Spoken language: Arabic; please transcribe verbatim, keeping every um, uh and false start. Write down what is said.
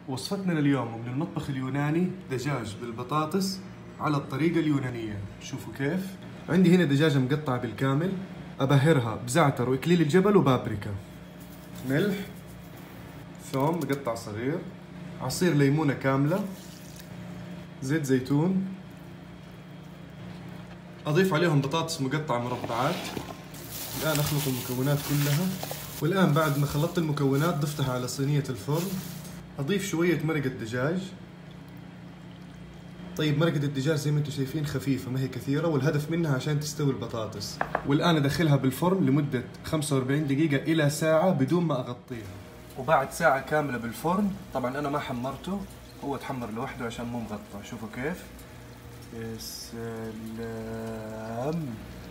وصفتنا لليوم من المطبخ اليوناني دجاج بالبطاطس على الطريقة اليونانية. شوفوا كيف. عندي هنا دجاجة مقطعة بالكامل، أبهرها بزعتر وإكليل الجبل وبابريكا، ملح، ثوم مقطع صغير، عصير ليمونة كاملة، زيت زيتون، أضيف عليهم بطاطس مقطعة مربعات. الآن أخلط المكونات كلها، والآن بعد ما خلطت المكونات ضفتها على صينية الفرن. أضيف شوية مرقة دجاج. طيب مرقة الدجاج زي ما انتم شايفين خفيفة، ما هي كثيرة، والهدف منها عشان تستوي البطاطس. والآن أدخلها بالفرن لمدة خمسة وأربعين دقيقة إلى ساعة بدون ما أغطيها. وبعد ساعة كاملة بالفرن، طبعا أنا ما حمرته، هو تحمر لوحده عشان مو مغطى. شوفوا كيف. يا سلام.